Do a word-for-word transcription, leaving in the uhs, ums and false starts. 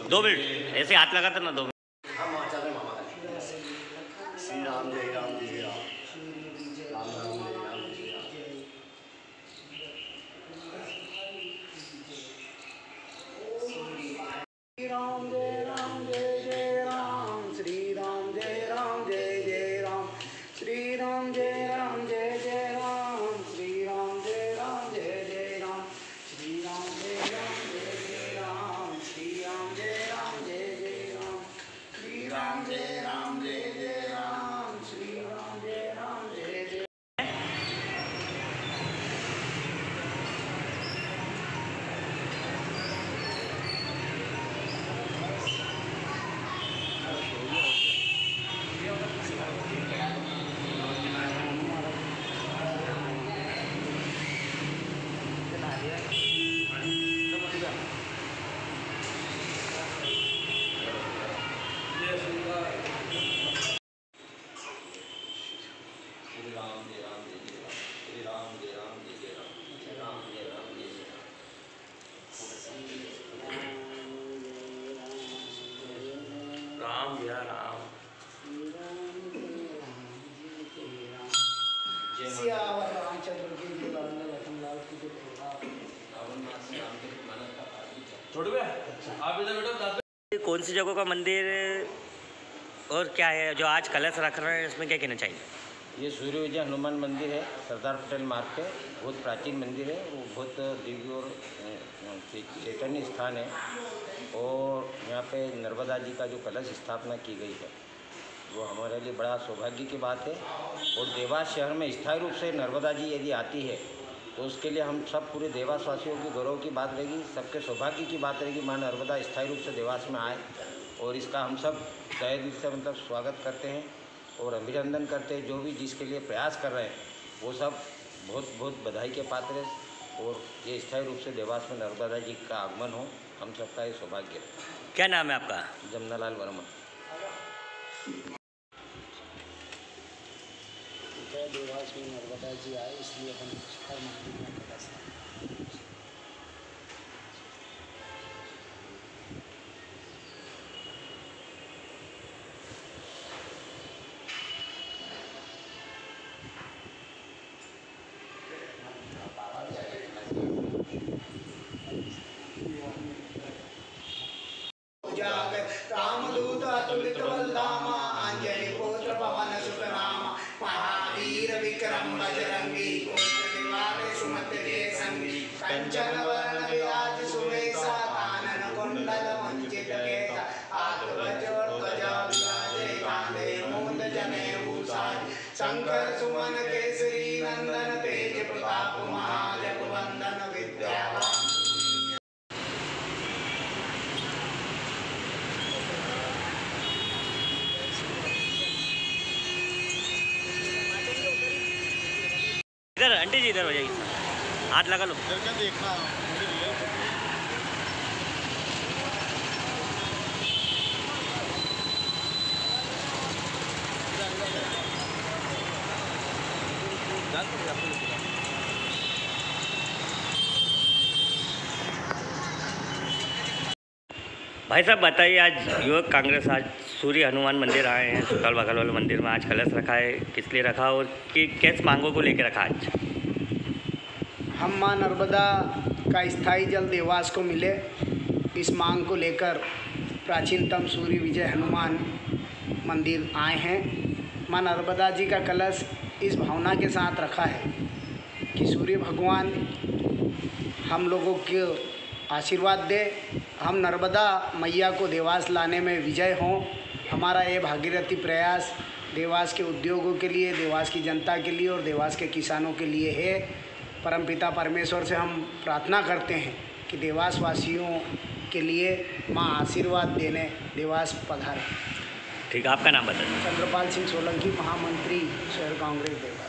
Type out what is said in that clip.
दो मिनट ऐसे हाथ लगाते ना, दो मिनट। श्री राम जय राम जय राम राम राम जय राम जय राम श्री राम जय राम जय जय राम श्री राम जय राम जय जय राम श्री राम जय राम जय जय राम श्री राम जय राम जय जय राम श्री राम जय राम जय जय राम श्री राम जय राम जय जय राम श्री राम जय राम जय जय। राम जय राम। सियावर रामचंद्र की जय लखनलाल की जय। छोड़ गया आप इधर बैठो। कौन सी जगह का मंदिर और क्या है जो आज कलश रख रहे हैं, इसमें क्या कहना चाहिए? ये सूर्य विजय हनुमान मंदिर है, सरदार पटेल मार्ग पे। बहुत प्राचीन मंदिर है, वो बहुत दिव्य और चैतन्य स्थान है। और यहाँ पे नर्मदा जी का जो कलश स्थापना की गई है वो हमारे लिए बड़ा सौभाग्य की बात है। और देवास शहर में स्थायी रूप से नर्मदा जी यदि आती है तो उसके लिए हम सब पूरे देवासवासियों की गौरव की बात रहेगी, सबके सौभाग्य की बात रहेगी। माँ नर्मदा स्थायी रूप से देवास में आए और इसका हम सब तहे दिल से मतलब स्वागत करते हैं और अभिनंदन करते हैं। जो भी जिसके लिए प्रयास कर रहे हैं वो सब बहुत बहुत बधाई के पात्र हैं। और ये स्थायी रूप से देवास में नर्मदा जी का आगमन हो, हम सबका ये सौभाग्य है। क्या नाम है आपका? जमनालाल वर्मा। देवास में नर्मदा जी आए इसलिए हम हर मंदिर में कलश रामदूत अतुलित बलधामा अंजलि पुत्र पवन सुत नामा महावीर विक्रम बजरंगी कुंड निवार सुमत के संगी कंचन वरण विराज सुवेशा कानन कुंडल मंजित केसा हाथ वज्र ध्वजा विराजे कांधे मूंद जनेऊ शंकर सुमन केसरी नंदन तेज प्रताप महाजगवंदन विद्यावान। इधर आंटी जी इधर हो जाएगी, हाथ लगा लो। देखना भाई साहब बताइए, आज युवक कांग्रेस आज सूर्य हनुमान मंदिर आए हैं, सुकाल बगल वाले मंदिर में आज कलश रखा है, किस लिए रखा और कि किस मांगों को लेकर रखा आज? हम माँ नर्मदा का स्थायी जल देवास को मिले, इस मांग को लेकर प्राचीनतम सूर्य विजय हनुमान मंदिर आए हैं। माँ नर्मदा जी का कलश इस भावना के साथ रखा है कि सूर्य भगवान हम लोगों को आशीर्वाद दे, हम नर्मदा मैया को देवास लाने में विजय हों। हमारा ये भागीरथी प्रयास देवास के उद्योगों के लिए, देवास की जनता के लिए और देवास के किसानों के लिए है। परमपिता परमेश्वर से हम प्रार्थना करते हैं कि देवास वासियों के लिए माँ आशीर्वाद देने देवास पधारें। ठीक है, आपका नाम बताइए। चंद्रपाल सिंह सोलंकी, महामंत्री शहर कांग्रेस देवास।